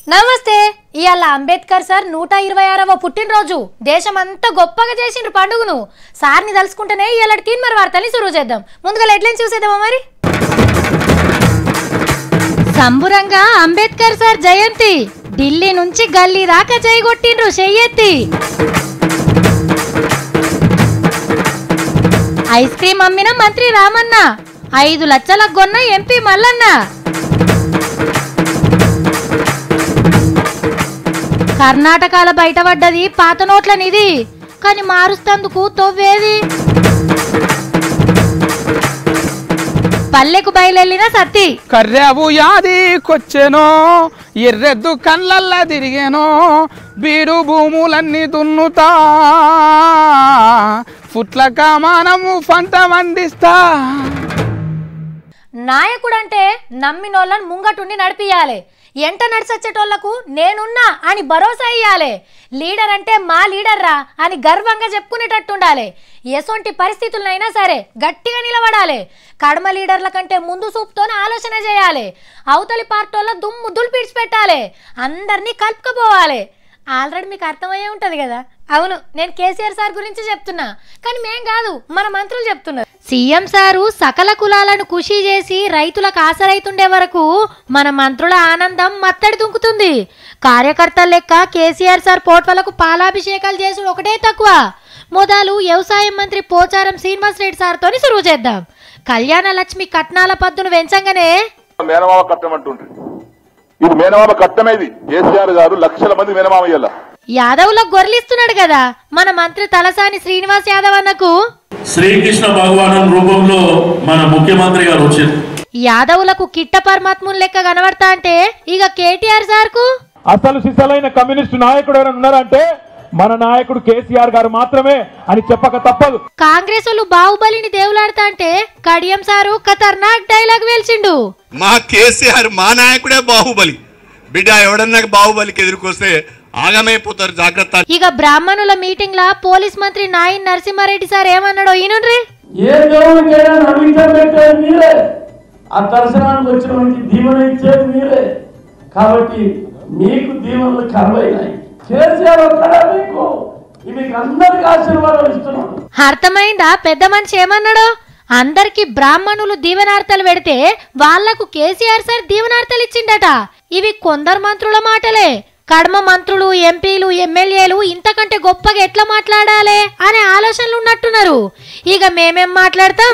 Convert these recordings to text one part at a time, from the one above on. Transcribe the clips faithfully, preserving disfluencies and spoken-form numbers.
నమస్తే. ఇయాల అంబేద్కర్ సార్ నూట ఇరవై ఆరవ పుట్టినరోజు. దేశమంతా గొప్పగా చేసిండ్రు పండుగను. సార్ని తలుసుకుంటేనే ఇయాలటి తీన్మర్ వార్తల్ని సురువు చేద్దాం. ముందుగా హెడ్లైన్స్ చూసేద్దామా మరి. సంబురంగా అంబేద్కర్ సార్ జయంతి. ఢిల్లీ నుంచి గల్లీ దాకా చేయగొట్టిండ్రు చెయ్యెత్తి. ఐస్ క్రీమ్ అమ్మిన మంత్రి రామన్న. ఐదు లక్షలకు కొన్న ఎంపీ మల్లన్న. కర్ణాటకలో బయటపడ్డది పాత నోట్ల నిధి, కానీ మారుస్తందుకు తొవ్వేది. పల్లెకు బయలెళ్ళిన సత్తి. కర్రెవు యాదికొచ్చెనో ఎర్రెద్దు కళ్ళల్లా తిరిగేనో బీడు భూములన్నీ దున్నుతా ఫుట్ల కామానము పంట వండిస్తా. నాయకుడంటే నమ్మినోళ్ళని ముంగటుండి నడిపియాలి. ఎంట నడిచొచ్చేటోళ్లకు నేనున్నా అని భరోసా ఇయ్యాలి. లీడర్ అంటే మా లీడర్ రా అని గర్వంగా చెప్పుకునేటట్టుండాలి. ఎసొంటి పరిస్థితులనైనా సరే గట్టిగా నిలబడాలి. కడమ లీడర్ల కంటే ముందు చూపుతోనే ఆలోచన చేయాలి. అవతలి పార్టీల దుమ్ము దులిపిడిచిపెట్టాలి. అందరినీ కలుపుకపోవాలి. ఆల్రెడీ మీకు అర్థమయ్యే ఉంటది కదా. అవును, నేను కేసీఆర్ సార్ గురించి చెప్తున్నా, కానీ మేం కాదు, మన మంత్రులు చెప్తున్నారు. సీఎం సారు సకల కులాలను ఖుషి చేసి రైతులకు ఆసరైతుండే వరకు మన మంత్రుల ఆనందం మత్తడి దుంకుతుంది. కార్యకర్తల లెక్క కేసీఆర్ సార్ పోట్వలకు పాలాభిషేకాలు చేసి ఒకటే తక్కువ. మొదలు వ్యవసాయ మంత్రి పోచారం శ్రీనివాస్ రెడ్డి సార్తో సురువు చేద్దాం. కళ్యాణ లక్ష్మి కట్నాల పద్దును వెంచంగానే మేనమామ కట్టం అంటుండ్రి. ఇది మేనమామ కట్టమేది. కేసీఆర్ గారు లక్షల మంది మేనమామయ్యాల యాదవులకు గొర్రెలిస్తున్నాడు కదా మన మంత్రి తలసాని శ్రీనివాస్ యాదవ్ అన్నకు. శ్రీకృష్ణ భగవాన్ రూపంలో మన ముఖ్యమంత్రి గారు వచ్చారు. యాదవులకు కిట్ట పరమాత్ముని లెక్క కనబడతా అంటే ఇక కేటీఆర్ సార్ కు అసలు సిసలైన కమ్యూనిస్టు నాయకుడు ఎవరైనా ఉన్నారంటే మన నాయకుడు కేసీఆర్ గారు మాత్రమే అని చెప్పక తప్పదు. కాంగ్రెస్ వాళ్ళు బాహుబలిని దేవులాడతా అంటే కడియం సారు ఖతర్నాక్ డైలాగ్ వేల్చిండు. మా కేసీఆర్ మా నాయకుడే బాహుబలి. బిడ్డ ఎవడన్నా బాహుబలికి ఎదుర్కొస్తే ఆగమైపోతారు, జాగ్రత్త. ఇక బ్రాహ్మణుల మీటింగ్ లా పోలీస్ మంత్రి నాయన్ నరసింహారెడ్డి సార్ ఏమన్నాడో ఈనుండ్రి. ఏ దేవుడికైనా నమ్మకం పెట్టేది మీరే, ఆ దర్శనానికి వచ్చిన దీవెన ఇచ్చేది మీరే. కాబట్టి మీకు దీవెనలు కరువైనాయి. కేసీఆర్ ఒక్కడే మీకు మీకు అందరికి ఆశీర్వాదం ఇస్తున్నాడు. అర్థమైందా పెద్ద మనిషి ఏమన్నాడో? అందరికి బ్రాహ్మణులు దీవెనార్తలు పెడితే వాళ్లకు కేసీఆర్ సార్ దీవెనార్తలు ఇచ్చిండట. ఇవి కొందరు మంత్రుల మాటలే. కడమ మంత్రులు, ఎంపీలు, ఎమ్మెల్యేలు ఇంతకంటే గొప్పగా ఎట్లా మాట్లాడాలి అనే ఆలోచనలు ఉన్నట్టున్నారు. ఇక మేమేం మాట్లాడతాం.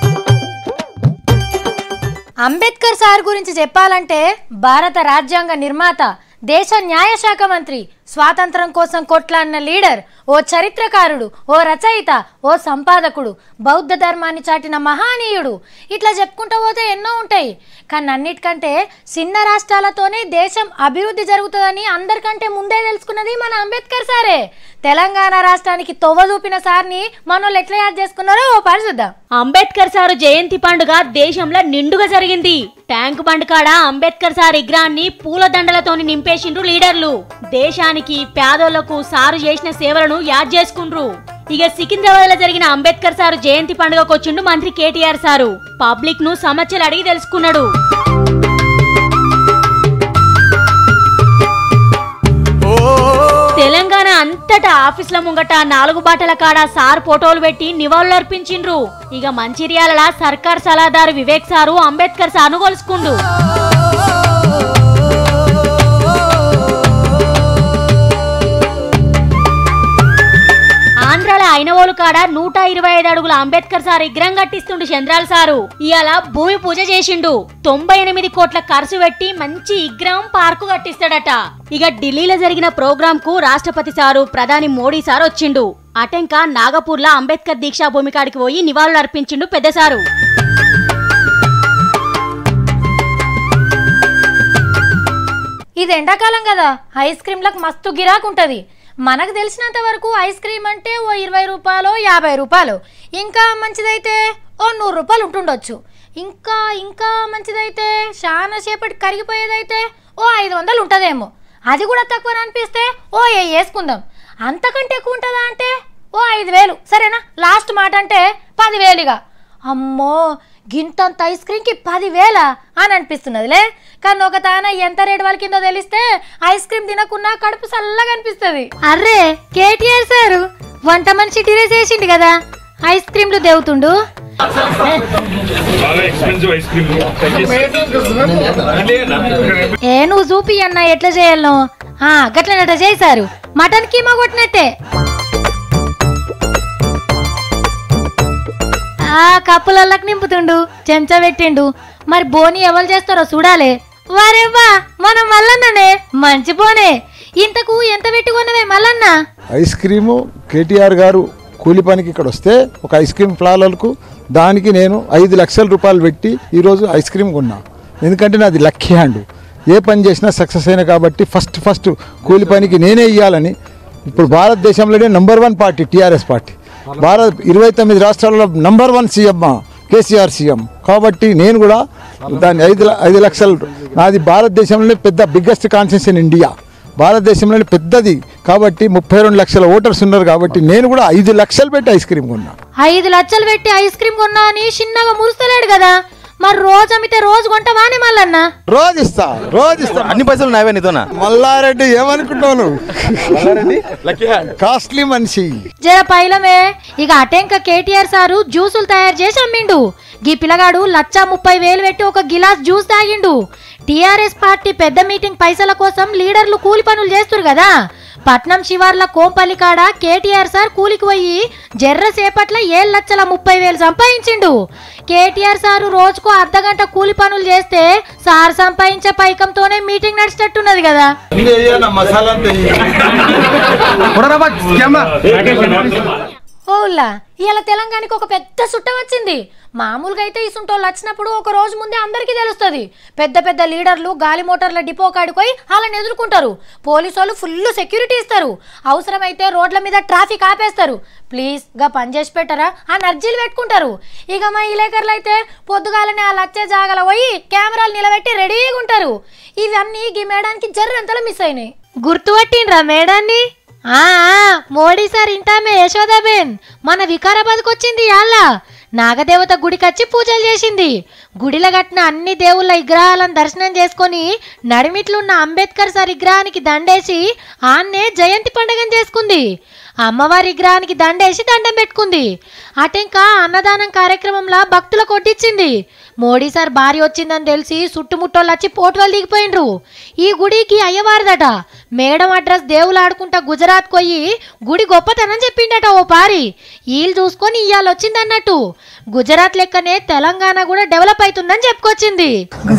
అంబేద్కర్ సార్ గురించి చెప్పాలంటే భారత రాజ్యాంగ నిర్మాత, దేశ న్యాయశాఖ మంత్రి, స్వాతంత్రం కోసం కొట్లాడిన లీడర్, ఓ చరిత్రకారుడు, ఓ రచయిత, ఓ సంపాదకుడు, బౌద్ధ ధర్మాన్ని చాటిన మహానీయుడు. ఇట్లా చెప్పుకుంటూ పోతే ఎన్నో ఉంటాయి. కానీ అన్నిటికంటే చిన్న రాష్ట్రాలతోనే దేశం అభివృద్ధి జరుగుతుందని అందరికంటే ముందే తెలుసుకున్నది మన అంబేద్కర్ సారే. తెలంగాణ రాష్ట్రానికి తొవ్వ చూపిన సార్ని మనోళ్ళు ఎట్లా యాద్ చేసుకున్నారో ఓ పరిశుద్దాం. అంబేద్కర్ సారు జయంతి పండుగ దేశంలో నిండుగా జరిగింది. ట్యాంక్ బండ్ కాడ అంబేద్కర్ సార్ విగ్రహాన్ని పూల దండలతోని నింపేసిండ్రు లీడర్లు. దేశానికి, పేదోళ్లకు సారు చేసిన సేవలను యాద్ చేసుకుండ్రు. ఇక సికింద్రాబాద్ లో జరిగిన అంబేద్కర్ సారు జయంతి పండుగకు వచ్చిండు మంత్రి కేటీఆర్ సారు. పబ్లిక్ ను సమస్యలు అడిగి తెలుసుకున్నాడు. తెలంగాణ అంతటా ఆఫీసుల ముంగట నాలుగు బాటల కాడ సార్ ఫోటోలు పెట్టి నివాళులు అర్పించిండ్రు. ఇక మంచిర్యాల సర్కార్ సలహాదారు వివేక్ సారు అంబేద్కర్ సార్ను కొలుసుకుండు. ఆంధ్రాల ఐనవోలు కాడ నూట ఇరవై ఐదు అడుగుల అంబేద్కర్ సార్ విగ్రహం కట్టిస్తుండు చంద్రాల సారు. ఇవాళ భూమి పూజ చేసిండు. తొంభై ఎనిమిది కోట్ల ఖర్చు పెట్టి మంచి విగ్రహం పార్కు కట్టిస్తాడట. ఇక ఢిల్లీలో జరిగిన ప్రోగ్రాం కు రాష్ట్రపతి సారు, ప్రధాని మోడీ సార్ వచ్చిండు. అటెంక నాగపూర్ లో అంబేద్కర్ దీక్షా భూమి కాడికి పోయి నివాళులు అర్పించిండు పెద్ద సారు. ఇది ఎండాకాలం కదా, ఐస్ క్రీమ్లకు మస్తు గిరాకు ఉంటది. మనకు తెలిసినంత వరకు ఐస్ క్రీమ్ అంటే ఓ ఇరవై రూపాయలు, యాభై రూపాయలు, ఇంకా మంచిదైతే ఓ నూరు రూపాయలు ఉంటుండొచ్చు. ఇంకా ఇంకా మంచిదైతే చాలా సేపటి కరిగిపోయేదైతే ఓ ఐదు వందలు ఉంటుందేమో. అది కూడా తక్కువ అనిపిస్తే ఓ ఏ వేసుకుందాం. అంతకంటే ఎక్కువ ఉంటుందా అంటే ఓ ఐదు వేలు, సరేనా? లాస్ట్ మాట అంటే పదివేలుగా. అమ్మో, గింతంత ఐస్ క్రీమ్కి పదివేల అని అనిపిస్తున్నదిలే. కానీ ఒక తాన ఎంత రేటు వాళ్ళ కిందో తెలిస్తే ఐస్ క్రీమ్ తినకున్నా కడుపు చల్లగా అనిపిస్తుంది. అర్రే కేటీఆర్ సారు వంట మనిషి టిరేస్ వేసిండు కదా, ఐస్ క్రీమ్లు దేవుతుండు. ఏ నువ్వు చూపి అన్న ఎట్లా చేయాలను. గట్లనట చేశారు, మటన్ కీమా కొట్టినట్టే. ఆ కప్పులకి నింపుతుండు, చెంచా పెట్టిండు. మరి బోని ఎవరు చేస్తారో చూడాలి. వారేవ్వా మనం మల్లన్ననే మంచి బోనే. ఇంతకు ఎంత పెట్టుకున్నవే మల్లన్న? ఐస్ క్రీము కేటీఆర్ గారు కూలి పనికి ఇక్కడ వస్తే ఒక ఐస్ క్రీమ్ ఫ్లాలకు దానికి నేను ఐదు లక్షల రూపాయలు పెట్టి ఈరోజు ఐస్ క్రీమ్ కొన్నా. ఎందుకంటే నాది లక్కీ హ్యాండ్, ఏ పని చేసినా సక్సెస్ అయినా కాబట్టి ఫస్ట్ ఫస్ట్ కూలి పనికి నేనే ఇవ్వాలని. ఇప్పుడు భారతదేశంలోనే number one party TRS party. Bharat ఇరవై తొమ్మిది రాష్ట్రాల్లో number one CM KCR CM కాబట్టి నేను కూడా దాన్ని ఐదు ఐదు లక్షలు నాది భారతదేశంలోనే పెద్ద బిగ్గెస్ట్ కాన్స్టిట్యూన్సీ ఇన్ ఇండియా, భారతదేశంలోనే పెద్దది కాబట్టి ముప్పై రెండు లక్షల ఓటర్స్ ఉన్నారు కాబట్టి నేను కూడా ఐదు లక్షలు పెట్టి ఐస్ క్రీమ్ కొన్నా. ఐదు లక్షలు పెట్టి ఐస్ క్రీమ్ కొన్నా అని చిన్నగా మురుస్తలేడు కదా, మరి రోజు అమ్మితే రోజు కొంటవానే మల్లన్న? రోజు ఇస్తా రోజు ఇస్తా అన్ని పైసలు నావే నీతోనా? మల్లారెడ్డి ఏమనుకుంటావు, కాస్ట్లీ మనిషి. జర పైలమే ఇక అటెంక కేటీఆర్ సారు జ్యూసులు తయారు చేసి అమ్మిండు. గీ పిల్లగాడు లచ్చా ముప్పై వేలు పెట్టి ఒక గిలాస్ జ్యూస్ తాగిండు. టీఆర్ఎస్ పార్టీ పెద్ద మీటింగ్ పైసల కోసం లీడర్లు కూలి పనులు చేస్తురు కదా. పట్నం శివార్ల కోంపల్లి కాడ కేటీఆర్ సార్ కూలికి పోయి జర్ర సేపట్ల ఏడు లక్షల ముప్పై వేలు సంపాదించిండు. కేటీఆర్ సారు రోజుకు అర్ధ గంట కూలి పనులు చేస్తే సార్ సంపాదించే పైకంతోనే మీటింగ్ నడిచేటట్టున్నది కదా. ఓలా ఇలా తెలంగాణకి ఒక పెద్ద సుట్ట వచ్చింది. మామూలుగా అయితే ఈ సుంటోళ్ళు వచ్చినప్పుడు ఒక రోజు ముందే అందరికీ తెలుస్తుంది. పెద్ద పెద్ద లీడర్లు గాలి మోటార్ల డిపో కాడిపోయి వాళ్ళని ఎదుర్కొంటారు. పోలీసు వాళ్ళు ఫుల్ సెక్యూరిటీ ఇస్తారు. అవసరమైతే రోడ్ల మీద ట్రాఫిక్ ఆపేస్తారు. ప్లీజ్ గా పని చేసి పెట్టరా అని అర్జీలు పెట్టుకుంటారు. ఇక మా విలేకరులు అయితే పొద్దుగాలనే వాళ్ళు వచ్చే జాగాలో పోయి కెమెరాలు నిలబెట్టి రెడీగా ఉంటారు. ఇవన్నీ ఈ మేడానికి జర్రంతలో మిస్ అయినాయి. గుర్తుపట్టిండ్రా మేడాన్ని? ఆ మోడీ సార్ ఇంటామే యశోదాబేన్ మన వికారాబాద్కి వచ్చింది. యాళ్ళ నాగదేవత గుడికొచ్చి పూజలు చేసింది. గుడిలో కట్టిన అన్ని దేవుళ్ళ విగ్రహాలను దర్శనం చేసుకొని నడిమిట్లున్న అంబేద్కర్ సార్ విగ్రహానికి దండేసి ఆన్నే జయంతి పండుగను చేసుకుంది. అమ్మవారి విగ్రహానికి దండేసి దండం పెట్టుకుంది. అటెంకా అన్నదానం కార్యక్రమంలో భక్తుల కొట్టించింది. మోడీ సార్ భార్య వచ్చిందని తెలిసి చుట్టుముట్టోళ్ళు వచ్చి పోటువలు దిగిపోయిండ్రు. ఈ గుడికి అయ్యవారిదట. మేడం అడ్రస్ దేవులు ఆడుకుంటా గుజరాత్ పోయి గుడి గొప్పతనం చెప్పిండట ఓ పారి. వీళ్ళు చూసుకొని ఇవాళ వచ్చిందన్నట్టు. గుజరాత్ లెక్కనే తెలంగాణ కూడా డెవలప్ అవుతుందని చెప్పుకొచ్చింది.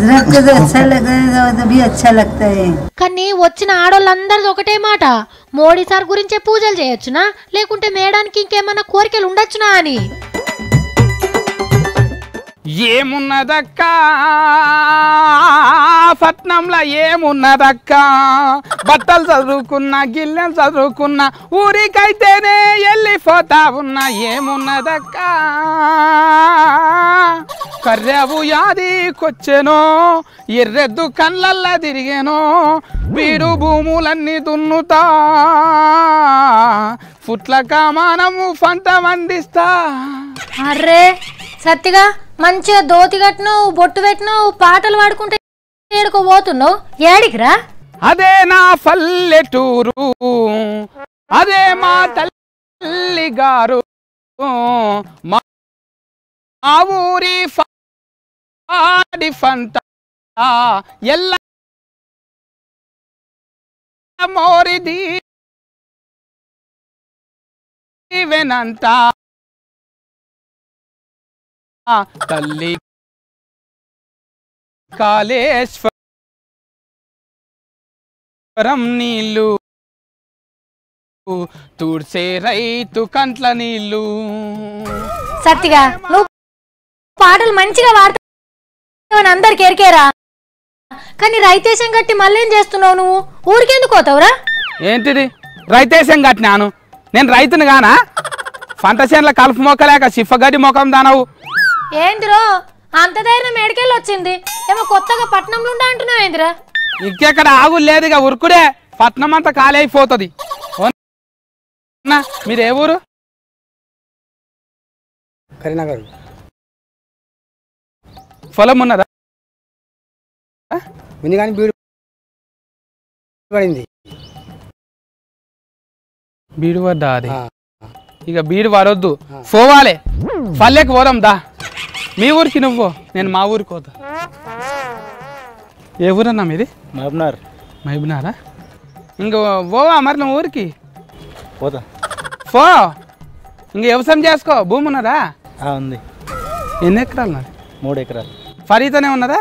కానీ వచ్చిన ఆడోళ్ళందరిది ఒకటే మాట, మోడీ సార్ గురించే పూజలు చేయొచ్చునా లేకుంటే మేడానికి ఇంకేమన్నా కోరికలు ఉండొచ్చునా అని. ఏమున్నదక్క పట్నంలో ఏమున్నదక్క, బట్టలు చదువుకున్నా గిల్లెలు చదువుకున్నా ఊరికైతేనే వెళ్ళిపోతా ఉన్నా. ఏమున్నదక్క కర్రెవు యాదికొచ్చెనో ఎర్రెద్దు కళ్ళల్లా తిరిగేనో బీడు భూములన్నీ దున్నుతా పుట్ల కామానము పంట వండిస్తా. అర్రే సత్తిగా మంచిగా దోతి కట్టినావు, బొట్టు పెట్టినావు, పాటలు పాడుకుంటే ఏడుకో పోతున్నావు. ఏడికిరా? అదే నా పల్లెటూరు, అదే మా తల్లి గారు, మా ఊరి పాడి పంట ఎల్ల మోరిది వెనంత తల్లి కాళేశ్వరం నీళ్ళు తూర్సే రైతు కంట్ల నీళ్ళు. సత్తిగా నువ్వు పాటలు మంచిగా వాడతావు అందరికి ఎరికేరా, కానీ రైతేశం కట్టి మళ్ళేం చేస్తున్నావు నువ్వు? ఊరికెందుకు పోతావురా? ఏంటిది రైతేశం కట్టినాను? నేను రైతును గానా? పంట చేనుల కలుపు మొక్కలేక సిఫగడ్డి మొఖం దానవు. ఏందిరో అంత ధైర్యం మేడికెళ్ళి వచ్చింది? ఏమో కొత్తగా పట్నంలో ఉండా అంటున్నావు ఏందిరా? ఇంకెక్కడ ఆగు లేదు, ఇక ఉరుకుడే పట్నం అంతా ఖాళీ అయిపోతుంది. మీరు ఏ ఊరు? కరీంనగర్. పొలం ఉన్నదా? ఉంది కానీ బీడు పడింది. బీడు పడ్డా అది? ఇక బీడు పడొద్దు, పోవాలి. పల్లెకి పోదాం దా. మీ ఊరికి నువ్వు, నేను మా ఊరికి పోతా. ఏ ఊరన్నా మీది? మహబూబ్నగర్. మహబూబ్నగరా? ఇంక పోవా మరి నువ్వు ఊరికి? పోతా. పో, ఇంక వ్యవసాయం చేసుకో. భూమి ఉన్నదా? ఉంది. ఎన్ని ఎకరాలు నాది? మూడు ఎకరాలు. ఫరీతోనే ఉన్నదా?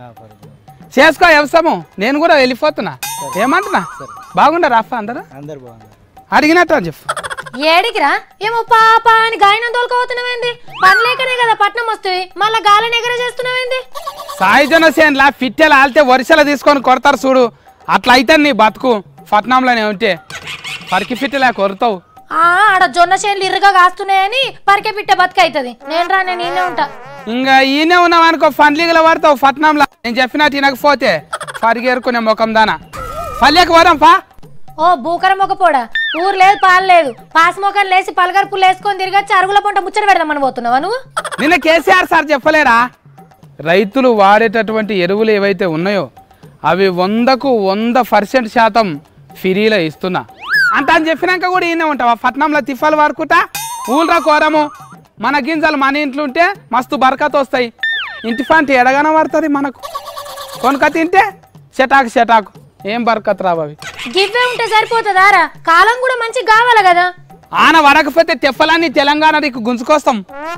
చేసుకో వ్యవసాయం. నేను కూడా వెళ్ళిపోతున్నా. ఏమంటున్నా? బాగుండా రాఫా అందరు? అందరు బాగుంది. అడిగినట్టు అని చెప్పు. ఏడికిరా? ఏమో పాప అని గాయనం తోలుకోపోతున్నావేంది? పని లేకనే కదా పట్నం వస్తాయి, మళ్ళా గాలని ఎగర చేస్తున్నావేంది? సాయుజన సేన్లా ఫిట్టెలు ఆలితే వరుసలు తీసుకొని కొడతారు చూడు, అట్లా అయితే నీ బతుకు పట్నంలోనే ఉంటే పరికి ఫిట్టెలా కొడతావు. ఆడ జొన్న చేనులు ఇరుగా కాస్తున్నాయని పరికె పిట్ట బతుక అవుతుంది. నేను రా, నేను ఈయనే ఉంటా. ఇంకా ఈయనే ఉన్నావు అనుకో, ఫండ్లీగల పడతావు పట్నంలో. నేను చెప్పినట్టు తినకపోతే పరిగేరుకునే ముఖం దానా. పల్లెకి పోదాం పా. ఓ బూకరం ఒక పోడా, ఊరు లేదు పాలు లేదు, పాస్ మొఖం లేసి పలగరుపులు వేసుకొని తిరిగొచ్చి అరుగుల పొంట ముచ్చట పెడదామని పోతున్నావా నువ్వు? నిన్న కేసీఆర్ సార్ చెప్పలేరా, రైతులు వాడేటటువంటి ఎరువులు ఏవైతే ఉన్నాయో అవి వందకు వంద పర్సెంట్ శాతం ఫ్రీలో ఇస్తున్నా అంత అని చెప్పినాక కూడా ఈయనే ఉంటావా? పట్నంలో తిఫాలు వాడుకుంటా ఊళ్ళో కోరము. మన గింజలు మన ఇంట్లో ఉంటే మస్తు బరకత్ వస్తాయి. ఇంటి పంట ఎడగానే పడుతుంది మనకు. కొనుక తింటే చెటాకు చెటాకు ఏం బరకత్ రావవి. గివ్వే ఉంటే సరిపోతుందారా? కాలం కూడా మంచిగా కావాలి కదా. ఆన వడకపోతే తెప్పలన్నీ తెలంగాణ నీకు గుంజుకొస్తాం.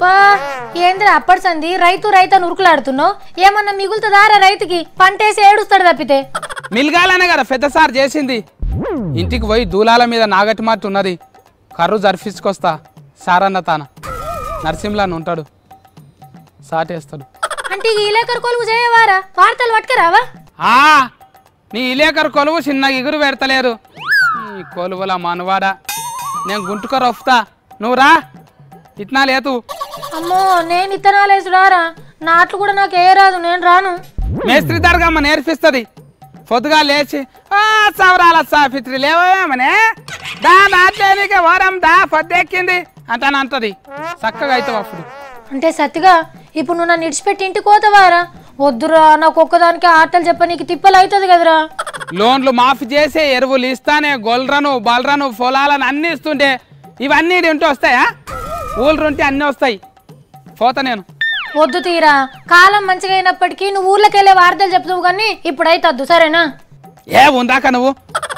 ఏంద్రా అప్పటి సంది రైతు రైతు అని ఉరుకులాడుతున్నావు? ఏమన్నా మిగులుతుందారా రైతుకి? పంటేసి ఏడుస్తాడు తప్పితే. మిల్గాలనే కదా పెద్ద సార్ చేసింది. ఇంటికి పోయి దూలాల మీద నాగటి మాట ఉన్నది, కర్రు జరిపించుకొస్తా. సారన్న తాన నరసింహలాని ఉంటాడు, సాటేస్తాడు. అంటే ఈ ఇలేకరు కొలువు చేయవారా? వార్తలు పట్టుకరావా? ఆ నీ ఇలేకరు కొలువు చిన్న ఎగురు పెడతలేరు. ఈ కొలువుల మనవాడా, నేను గుంటుకర వస్తా, నువ్వు రా. ఇట్నా లేదు. అమ్మో నేను ఇత్తనాలు వేసుడారా? నాట్లు కూడా నాకు ఏ రాదు, నేను రాను. మేస్త్రి దర్గమ్మ నేర్పిస్తుంది. పొద్దుగా లేచి సవరాల సాఫిత్రి లేవమనే దా నాట్లేనికే వారం దా పొద్దెక్కింది అంటాను అంటది. చక్కగా అవుతావు అప్పుడు. అంటే సత్తిగా ఇప్పుడు నువ్వు నన్ను ఇడిచిపెట్టి ఇంటికి పోతావారా? వద్దురా, నాకు ఒక్కదానికి ఆటలు చెప్ప నీకు తిప్పలు అవుతుంది కదరా. లోన్లు మాఫీ చేసే ఎరువులు ఇస్తానే, గొల్రను బలరను పొలాలను అన్ని ఇస్తుంటే ఇవన్నీ ఉంటే వస్తాయా? ఊళ్ళు ఉంటే అన్నీ వస్తాయి. పోతా నేను. వద్దు తీరా, కాలం మంచిగా అయినప్పటికీ నువ్వు ఊర్లోకి వెళ్ళే వార్తలు చెప్తావు కానీ ఇప్పుడు అయితే వద్దు, సరేనా? ఏ ఉందాక నువ్వు.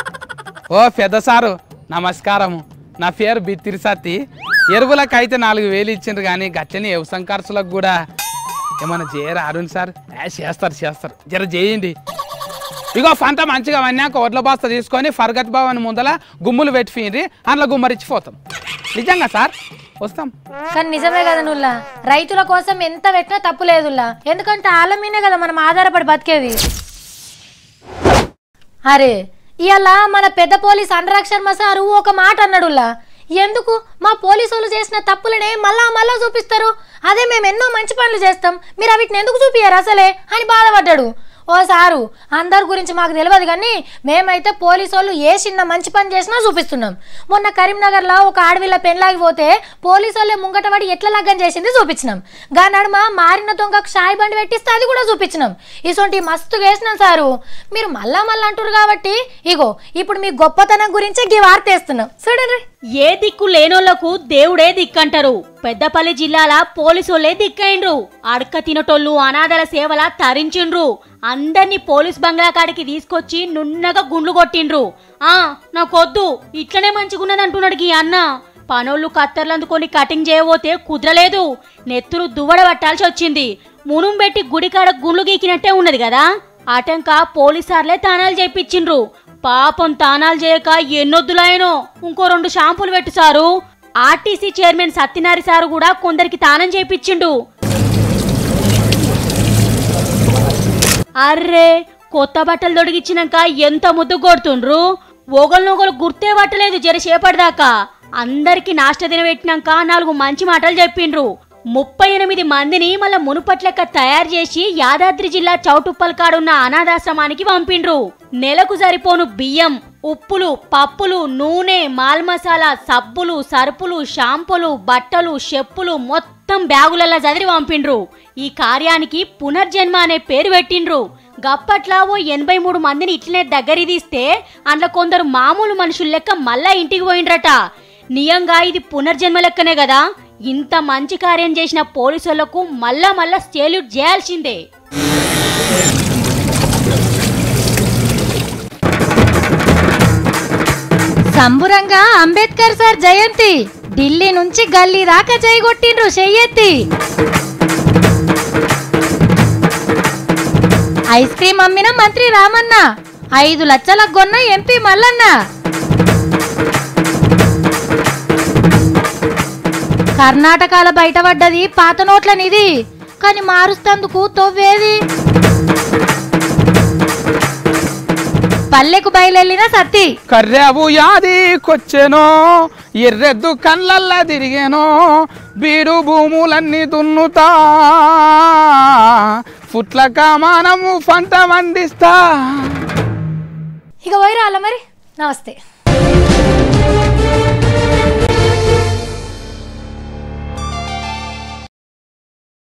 ఓ పెద్ద సారు నమస్కారము, నా పేరు బిత్తిరి సత్తి. ఎరువులకు అయితే నాలుగు వేలు ఇచ్చిండ్రు కానీ గట్లని వ్యవసాయ ఖర్చులకు కూడా ఏమన్నా చేయరా అరుణ్ సార్? చేస్తారు చేస్తారు, జర చేయండి. ఇగో పంట మంచిగా వన్నాక వడ్ల బాస్త తీసుకొని ఫర్గత్ భవన్ ముందల గుమ్ములు పెట్టిండ్రి, అందులో గుమ్మరిచ్చిపోతాం. నిజంగా సార్ వస్తాం. కానీ నిజమే కదా నువ్వులా, రైతుల కోసం ఎంత పెట్టినా తప్పు లేదుల్లా. ఎందుకంటే వాళ్ళ మీనే కదా మనం ఆధారపడి బతికేది. అరే ఇవాళ మన పెద్ద పోలీస్ అనురాగ్ సారు ఒక మాట అన్నాడుల్లా. ఎందుకు మా పోలీసు వాళ్ళు చేసిన తప్పులనే మళ్ళా మళ్ళా చూపిస్తారు? అదే మేము ఎన్నో మంచి పనులు చేస్తాం, మీరు వీటిని ఎందుకు చూపియ్యారు అసలే అని బాధపడ్డాడు. ఓ సారు అందరి గురించి మాకు తెలియదు కానీ మేమైతే పోలీసు వాళ్ళు ఏ చిన్న మంచి పని చేసినా చూపిస్తున్నాం. మొన్న కరీంనగర్లో ఒక ఆడవిల్ల పెళ్ళాగిపోతే పోలీసు వాళ్ళే ముంగటవాడి ఎట్లా లగ్గం చేసింది చూపించినాం. గా నడుమ మారిన దొంగకు షాయి బండి పెట్టిస్తే అది కూడా చూపించినాం. ఇసొంటి మస్తు వేసినాం సారు. మీరు మళ్ళా మళ్ళీ అంటారు కాబట్టి ఇగో ఇప్పుడు మీ గొప్పతనం గురించే గీ వార్త వేస్తున్నాం చూడండి. ఏ దిక్కు లేనోళ్లకు దేవుడే దిక్కంటారు. పెద్దపల్లి జిల్లాల పోలీసోళ్లే దిక్కైండ్రు. అడక తినటోళ్ళు అనాథల సేవల తరించిండ్రు. అందర్నీ పోలీస్ బంగ్లా కాడికి తీసుకొచ్చి నున్నగా గుండ్లు కొట్టిండ్రు. ఆ నాకొద్దు, ఇట్లనే మంచిగున్నది అంటున్నాడు గీ అన్న. పనోళ్ళు కత్తర్లు అందుకొని కటింగ్ చేయబోతే కుదరలేదు, నెత్తురు దువ్వడ పట్టాల్సి వచ్చింది. మునుం పెట్టి గుడికాడ గుండ్లు గీకినట్టే ఉన్నది కదా. ఆటంక పోలీసార్లే తానాలు చేపించిండ్రు. పాపం తానాలు చేయక ఎన్నొద్దులాయనో. ఇంకో రెండు షాంపూలు పెట్టు sir. RTC chairman Satyanari sir కూడా కొందరికి తానం చేపించిండు. అర్రే కొత్త బట్టలు తొడిగిచ్చినాక ఎంత ముద్దు కొడుతుండ్రు. ఓగలనొగలు గుర్తే పట్టలేదు జరసేపటిదాకా. అందరికి నాష్ట తినబెట్టినాక నాలుగు మంచి మాటలు చెప్పిండ్రు. ముప్పై ఎనిమిది మందిని మళ్ళా మునుపట్లెక్క తయారు చేసి యాదాద్రి జిల్లా చౌటుప్పల్ కాడున్న అనాథాశ్రమానికి పంపిండ్రు. నెలకు సరిపోను బియ్యం, ఉప్పులు, పప్పులు, నూనె, మాల్ మసాలా, సబ్బులు, సరుపులు, షాంపులు, బట్టలు, చెప్పులు మొత్తం మొత్తం బ్యాగులలో చదిరి పంపిండ్రు. ఈ కార్యానికి పునర్జన్మ అనే పేరు పెట్టిండ్రు. గప్పట్లా ఓ ఎనభై మూడు మందిని ఇట్లనే దగ్గరి తీస్తే అందులో కొందరు మామూలు మనుషుల లెక్క మళ్ళా ఇంటికి పోయిండ్రట. నియంగా ఇది పునర్జన్మ లెక్కనే కదా. ఇంత మంచి కార్యం చేసిన పోలీసులకు మళ్ళా మళ్ళా సెల్యూట్ చేయాల్సిందే. సంబురంగా అంబేద్కర్ సార్ జయంతి ఢిల్లీ నుంచి గల్లీ దాకా చేయగొట్టిండ్రు చెయ్యెత్తి. ఐస్ క్రీమ్ అమ్మిన మంత్రి రామన్న, ఐదు లక్షలకు కొన్న ఎంపీ మల్లన్న. కర్ణాటకలో బయటపడ్డది పాత నోట్ల నిధి, కానీ మారుస్తందుకు తొవ్వేది. పల్లెకు బయలెళ్ళిన సత్తి కర్రెవు యాదికొచ్చెనో, ఎర్రెద్దు కళ్ళల్లా తిరిగేనో, బీడు భూములన్నీ దున్నుతా, ఫుట్ల కామానము పంట వండిస్తా. ఇక పోయి రాల మరి. నమస్తే.